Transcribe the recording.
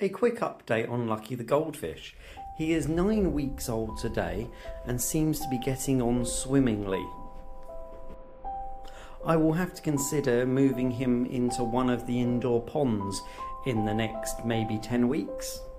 A quick update on Lucky the Goldfish. He is 9 weeks old today and seems to be getting on swimmingly. I will have to consider moving him into one of the indoor ponds in the next maybe 10 weeks.